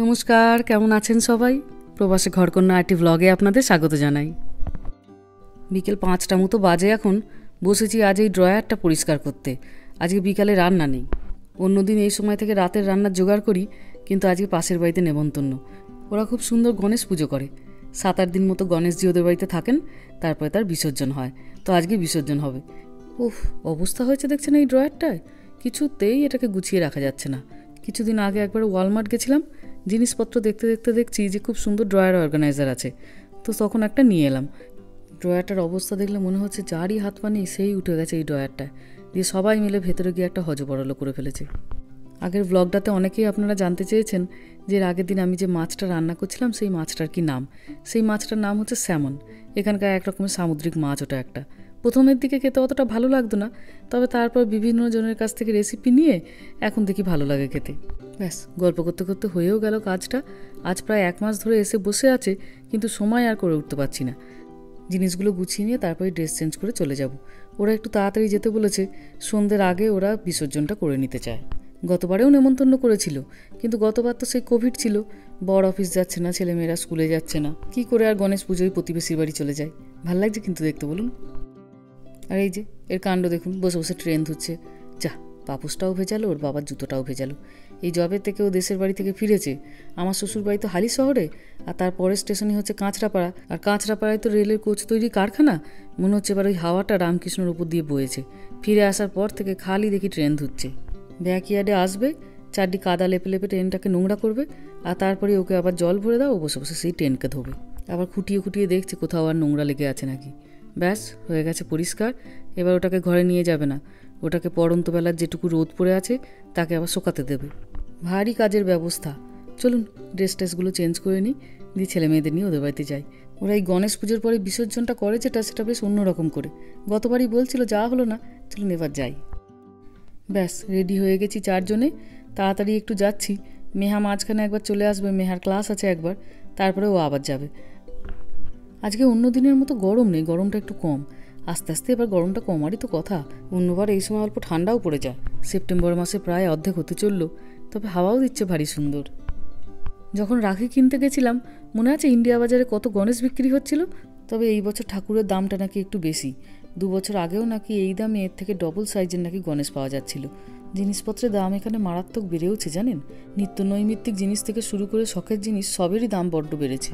নমস্কার, কেমন আছেন সবাই? প্রবাসে ঘরকন্যা আইটি ব্লগে আপনাদের স্বাগত জানাই। বিকেল 5টা মতো বাজে এখন। বসেছি আজ এই ড্রয়ারটা পরিষ্কার করতে। আজকে বিকালে রান্না নেই। অন্যদিন এই সময় থেকে রাতের রান্নার জোগাড় করি, কিন্তু আজকে পাশের বাড়িতে নেমন্তন্ন। ওরা খুব সুন্দর গণেশ পুজো করে। 7-8 দিন মতো গণেশজি ওদের বাড়িতে থাকেন, তারপরে তার বিসর্জন হয়। তো আজকে বিসর্জন হবে। উফ, অবস্থা হয়েছে দেখছেন এই ড্রয়ারটায়। কিছুতেই এটাকে গুছিয়ে রাখা যাচ্ছে না। কিছুদিন আগে একবার ওয়ালমার্ট গেছিলাম, জিনিসপত্র দেখতে দেখতে দেখছি যে খুব সুন্দর ড্রয়ার অর্গানাইজার আছে, তো তখন একটা নিয়ে এলাম। ড্রয়ারটার অবস্থা দেখলে মনে হচ্ছে যারই হাত পা নেই সেই উঠে গেছে এই ড্রয়ারটায়। দিয়ে সবাই মিলে ভেতরে গিয়ে একটা হজবরল করে ফেলেছে। আগের ব্লগটাতে অনেকেই আপনারা জানতে চেয়েছেন যে এর আগের দিন আমি যে মাছটা রান্না করছিলাম সেই মাছটার কি নাম। সেই মাছটার নাম হচ্ছে স্যামন। এখানকার এক রকমের সামুদ্রিক মাছ ওটা একটা। প্রথমের দিকে খেতে অতটা ভালো লাগতো না, তবে তারপর বিভিন্ন জনের কাছ থেকে রেসিপি নিয়ে এখন দেখি ভালো লাগে খেতে। ব্যাস, গল্প করতে করতে হয়েও গেল কাজটা। আজ প্রায় 1 মাস ধরে এসে বসে আছে, কিন্তু সময় আর করে উঠতে পারছি না। জিনিসগুলো গুছিয়ে নিয়ে তারপরে ড্রেস চেঞ্জ করে চলে যাব। ওরা একটু তাড়াতাড়ি যেতে বলেছে, সন্ধ্যের আগে ওরা বিসর্জনটা করে নিতে চায়। গতবারেও নেমন্তন্ন করেছিল, কিন্তু গতবার তো সেই কোভিড ছিল, বর অফিস যাচ্ছে না, ছেলেমেয়েরা স্কুলে যাচ্ছে না, কি করে আর গণেশ পুজোয় প্রতিবেশীর বাড়ি চলে যায়। ভাল লাগছে কিন্তু দেখতে, বলুন। আর এই যে এর কাণ্ড দেখুন, বসে বসে ট্রেন ধুচ্ছে। যা, পাপুসটাও ভেজালো, ওর বাবার জুতোটাও ভেজালো। এই জবের থেকে ও দেশের বাড়ি থেকে ফিরেছে। আমার শ্বশুর বাড়ি তো হালি শহরে, আর তারপরের স্টেশনই হচ্ছে কাঁচরাপাড়া। আর কাঁচরাপাড়ায় তো রেলের কোচ তৈরি কারখানা। মনে হচ্ছে এবার ওই হাওয়াটা রামকৃষ্ণের উপর দিয়ে বয়েছে। ফিরে আসার পর থেকে খালি দেখি ট্রেন ধুচ্ছে। ব্যাকইয়ার্ডে আসবে, চারটি কাদা লেপে লেপে ট্রেনটাকে নোংরা করবে, আর তারপরে ওকে আবার জল ভরে দাও, ও বসে বসে সেই ট্রেনকে ধোবে। আবার খুঁটিয়ে খুঁটিয়ে দেখছে কোথাও আর নোংরা লেগে আছে নাকি। ব্যাস, হয়ে গেছে পরিষ্কার। এবার ওটাকে ঘরে নিয়ে যাবে না, ওটাকে পড়ন্তবেলার যেটুকু রোদ পড়ে আছে তাকে আবার শোকাতে দেবে। ভারী কাজের ব্যবস্থা। চলুন ড্রেস ট্রেসগুলো চেঞ্জ করে নিই, দিয়ে ছেলে মেয়েদের নিয়ে ওদের বাড়িতে যাই। ওরা এই গণেশ পুজোর পরে বিসর্জনটা করে যেটা, সেটা বেশ অন্যরকম করে। গতবারই বলছিল, যাওয়া হলো না, চলুন এবার যাই। ব্যাস, রেডি হয়ে গেছি 4 জনে। তাড়াতাড়ি একটু যাচ্ছি। মেহা মাঝখানে একবার চলে আসবে, মেহার ক্লাস আছে একবার, তারপরে ও আবার যাবে। আজকে অন্য দিনের মতো গরম নেই, গরমটা একটু কম। আস্তে আস্তে এবার গরমটা কমারই তো কথা। অন্যবার এই সময় অল্প ঠান্ডাও পড়ে যায়। সেপ্টেম্বর মাসে প্রায় অর্ধেক হতে চললো, তবে হাওয়াও দিচ্ছে ভারী সুন্দর। যখন রাখি কিনতে গেছিলাম, মনে আছে ইন্ডিয়া বাজারে কত গণেশ বিক্রি হচ্ছিল। তবে এই বছর ঠাকুরের দামটা নাকি একটু বেশি। 2 বছর আগেও নাকি এই দামে এর থেকে ডবল সাইজের নাকি গণেশ পাওয়া যাচ্ছিল। জিনিসপত্রের দাম এখানে মারাত্মক বেড়েওছে জানেন। নিত্য নৈমিত্তিক জিনিস থেকে শুরু করে শখের জিনিস সবেরই দাম বড্ড বেড়েছে।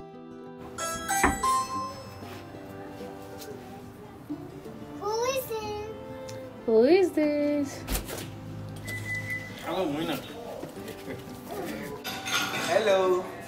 Who is this? Hello, Moina. Hello.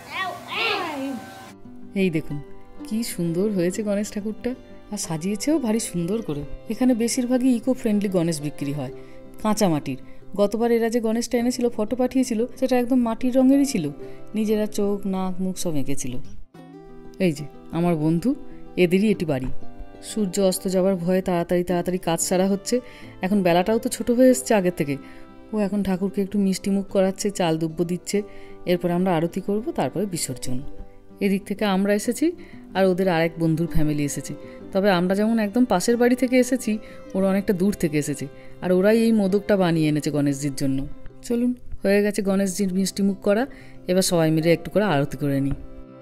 এই দেখুন কি সুন্দর হয়েছে গণেশ ঠাকুরটা, আর সাজিয়েছেও ভারী সুন্দর করে। এখানে বেশিরভাগই ইকো ফ্রেন্ডলি গণেশ বিক্রি হয়, কাঁচা মাটির। গতবার এরা যে গণেশটা এনেছিল, ফটো পাঠিয়েছিল, সেটা একদম মাটির রঙেরই ছিল। নিজেরা চোখ নাক মুখ সব এঁকেছিল। এই যে আমার বন্ধু, এদেরই এটি বাড়ি। সূর্য অস্ত যাওয়ার ভয়ে তাড়াতাড়ি তাড়াতাড়ি কাজ সারা হচ্ছে। এখন বেলাটাও তো ছোট হয়ে এসছে আগের থেকে। ও এখন ঠাকুরকে একটু মিষ্টি মুখ করাচ্ছে, চাল দুব্য দিচ্ছে। এরপর আমরা আরতি করব, তারপরে বিসর্জন। এদিক থেকে আমরা এসেছি, আর ওদের আরেক বন্ধুর ফ্যামিলি এসেছে। তবে আমরা যেমন একদম পাশের বাড়ি থেকে এসেছি, ওরা অনেকটা দূর থেকে এসেছে। আর ওরাই এই মোদকটা বানিয়ে এনেছে গণেশজির জন্য। চলুন, হয়ে গেছে গণেশজির মিষ্টি মুখ করা। এবার সবাই মিলে একটু করে আরতি করে নিই।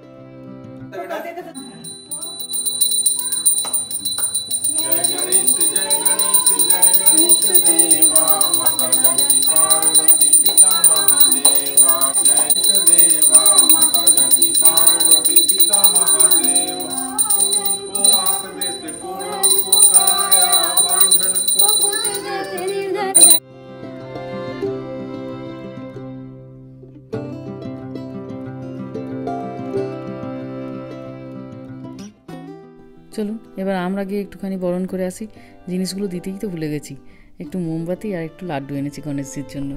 চলুন এবার আমরা গিয়ে একটুখানি বরণ করে আসি। জিনিসগুলো দিতেই তো ভুলে গেছি। একটু মোমবাতি আর একটু লাড্ডু এনেছি গণেশজির জন্য।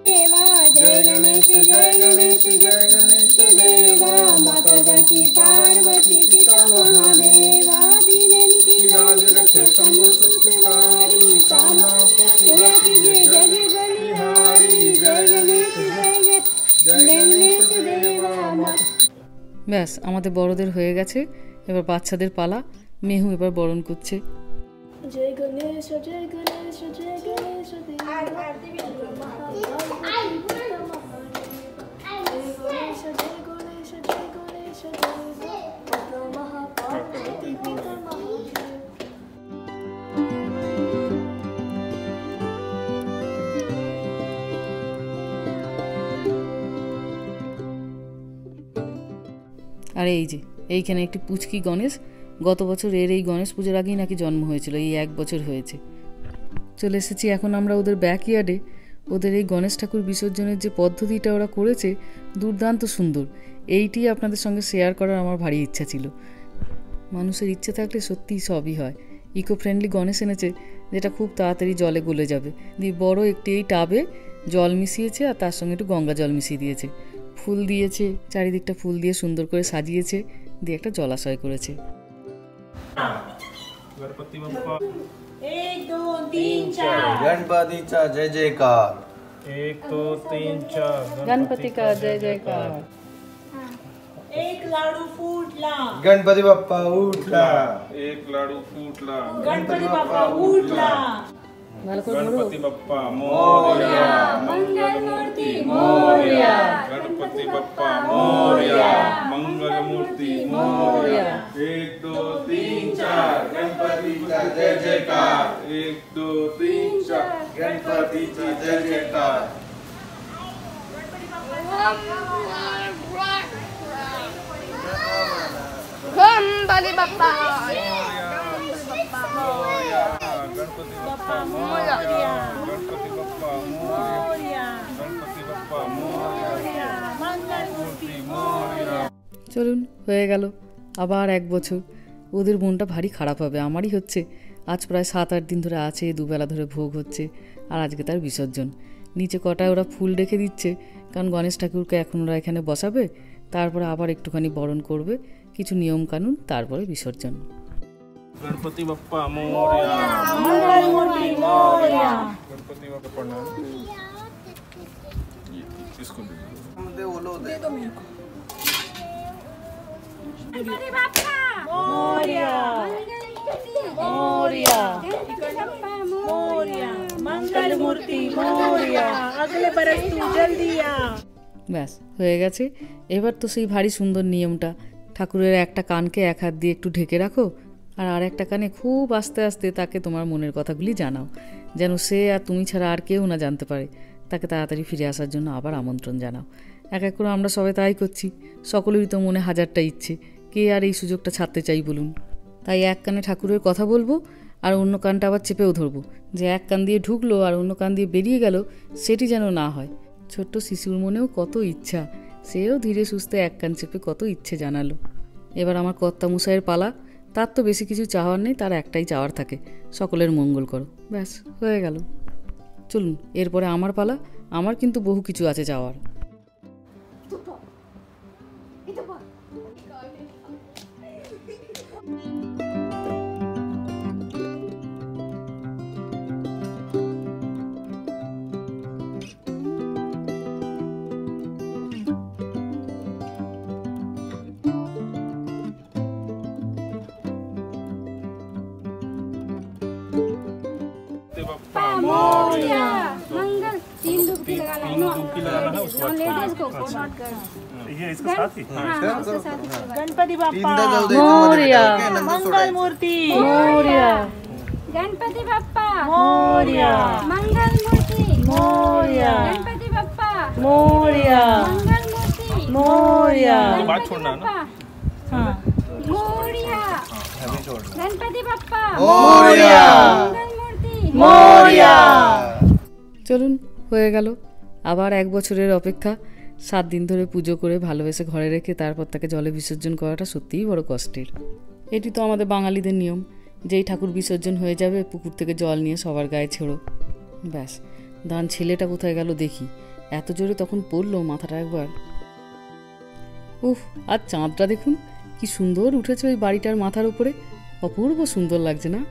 ব্যাস, আমাদের বড়দের হয়ে গেছে, এবার বাচ্চাদের পালা। মেহু এবার বরণ করছে। জয় গণেশ জয় গণেশ জয় গণেশ জয় গণেশ আর এই যে এইখানে একটি পুচকি গণেশ, গত বছর এর এই গণেশ পুজোর আগেই নাকি জন্ম হয়েছিল, এই 1 বছর হয়েছে। চলে এসেছি এখন আমরা ওদের ব্যাকইয়ার্ডে। ওদের এই গণেশ ঠাকুর বিসর্জনের যে পদ্ধতিটা ওরা করেছে দুর্দান্ত সুন্দর, এইটি আপনাদের সঙ্গে শেয়ার করার আমার ভারী ইচ্ছা ছিল। মানুষের ইচ্ছে থাকলে সত্যিই সবই হয়। ইকো ফ্রেন্ডলি গণেশ এনেছে যেটা খুব তাড়াতাড়ি জলে গলে যাবে। দিয়ে বড় একটি এই টাবে জল মিশিয়েছে আর তার সঙ্গে একটু গঙ্গা জল মিশিয়ে দিয়েছে, ফুল দিয়েছে, চারিদিকটা ফুল দিয়ে সুন্দর করে সাজিয়েছে, দিয়ে একটা জলাশয় করেছে। गणपति बप्पा 1 2 3 4 गणपतीचा जय जयकार 1 2 3 4 गणपति का जय जयकार। एक लाडू फूटला गणपती बाप्पा उठला एक लाडू फूटला गणपती बाप्पा उठला गणपति बप्पा मोरया मंगल मूर्ति मोरया गणपति बप्पा मोरया मंगल मूर्ति मोरया 1 2 3 4 गणपतीचा जय जयकार 1 2 3 4 गणपतीचा जय जयकार गणपती बाप्पा गणपति बप्पा मोरया गणपति बप्पा मोरया गणपति बप्पा मोरया मंगल मूर्ति मोरया। চলুন, হয়ে গেল আবার 1 বছর। ওদের মনটা ভারী খারাপ হবে, আমারই হচ্ছে। আজ প্রায় 7-8 দিন ধরে আছে, দুবেলা ধরে ভোগ হচ্ছে, আর আজকে তার বিসর্জন। নিচে কটায় ওরা ফুল রেখে দিচ্ছে, কারণ গণেশ ঠাকুরকে এখন ওরা এখানে বসাবে, তারপরে আবার একটুখানি বরণ করবে, কিছু নিয়ম কানুন, তারপরে বিসর্জন। गणपति बप्पा मोरया मंगल मूर्ति मोरया गणपति बप्पा प्रणाम। इसको दे दे बोलो दे गणपती बाप्पा मोरया मोरया मोरया मंगल मूर्ति मोरया अगले बरस तू जल्दी आ। ব্যাস হয়ে গেছে। এবার তো সেই ভারী সুন্দর নিয়মটা, ঠাকুরের একটা কানকে এক হাত দিয়ে একটু ঢেকে রাখো, আর একটা কানে খুব আস্তে আস্তে তাকে তোমার মনের কথাগুলি জানাও, যেন সে আর তুমি ছাড়া আর কেউ না জানতে পারে। তাকে তাড়াতাড়ি ফিরে আসার জন্য আবার আমন্ত্রণ জানাও। এক এক করে আমরা সবাই তাই করছি। সকলেরই তো মনে হাজারটা ইচ্ছে, কে আর এই সুযোগটা ছাড়তে চাই বলুন। তাই এক কানে ঠাকুরের কথা বলবো, আর অন্য কানটা আবার চেপেও ধরবো, যে এক কান দিয়ে ঢুকলো আর অন্য কান দিয়ে বেরিয়ে গেল, সেটি যেন না হয়। ছোট্ট শিশুর মনেও কত ইচ্ছা, সেও ধীরে সুস্থে এক কান চেপে কত ইচ্ছে জানালো। এবার আমার কর্তামশাইয়ের পালা। তার তো বেশি কিছু চাওয়ার নেই, তার একটাই চাওয়ার থাকে, সকলের মঙ্গল করো। ব্যাস হয়ে গেল। চলুন এরপরে আমার পালা। আমার কিন্তু বহু কিছু আছে চাওয়ার। गणपति बप्पा मोरया मंगल 3 डुबकी लगाना तीन डुबकी लगाना है उसके बाद लेडीज को शॉर्ट कर ये इसके साथ ही हाँ उसके साथ गणपति बाप्पा तीनदा जाऊ दे मोरया मंगल सोडायचं मूर्ति मोरया गणपती बाप्पा मोरया मंगल मूर्ति मोरया गणपती बाप्पा मोरया मंगल मूर्ति मोरया तो बात छोड़ना है ना। हाँ मोरया गणपती बाप्पा मोरया मंगल मूर्ति মোরয়া। চলুন হয়ে গেল আবার 1 বছরের অপেক্ষা। 7 দিন ধরে পুজো করে ভালোবেসে ঘরে রেখে তারপর তাকে জলে বিসর্জন করাটা সত্যিই বড় কষ্টের। এটি তো আমাদের বাঙালিদের নিয়ম, যেই ঠাকুর বিসর্জন হয়ে যাবে পুকুর থেকে জল নিয়ে সবার গায়ে ছেড়ো। ব্যাস, দান ছেলেটা কোথায় গেল দেখি, এত জোরে তখন পড়লো মাথাটা একবার। উফ, আর চাঁদটা দেখুন কি সুন্দর উঠেছে ওই বাড়িটার মাথার উপরে, অপূর্ব সুন্দর লাগছে না?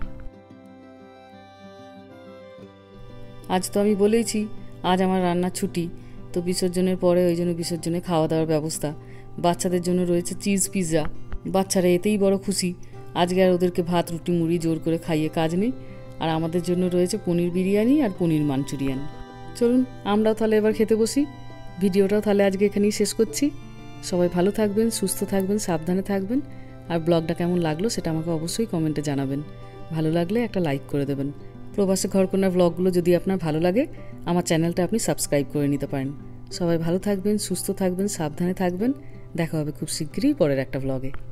আজ তো আমি বলেইছি আজ আমার রান্নার ছুটি, তো বিসর্জনের পরে ওই জন্য বিসর্জনে খাওয়া দাওয়ার ব্যবস্থা। বাচ্চাদের জন্য রয়েছে চিজ পিৎজা, বাচ্চারা এতেই বড় খুশি। আজকে আর ওদেরকে ভাত রুটি মুড়ি জোর করে খাইয়ে কাজ নেই। আর আমাদের জন্য রয়েছে পনির বিরিয়ানি আর পনির মাঞ্চুরিয়ান। চলুন আমরাও তাহলে এবার খেতে বসি। ভিডিওটাও তাহলে আজকে এখানেই শেষ করছি। সবাই ভালো থাকবেন, সুস্থ থাকবেন, সাবধানে থাকবেন। আর ব্লগটা কেমন লাগলো সেটা আমাকে অবশ্যই কমেন্টে জানাবেন। ভালো লাগলে একটা লাইক করে দেবেন। প্রবাসে ঘরকন্যার ব্লগগুলো যদি আপনার ভালো লাগে আমার চ্যানেলটা আপনি সাবস্ক্রাইব করে নিতে পারেন। সবাই ভালো থাকবেন, সুস্থ থাকবেন, সাবধানে থাকবেন। দেখা হবে খুব শিগগিরই পরের একটা ব্লগে।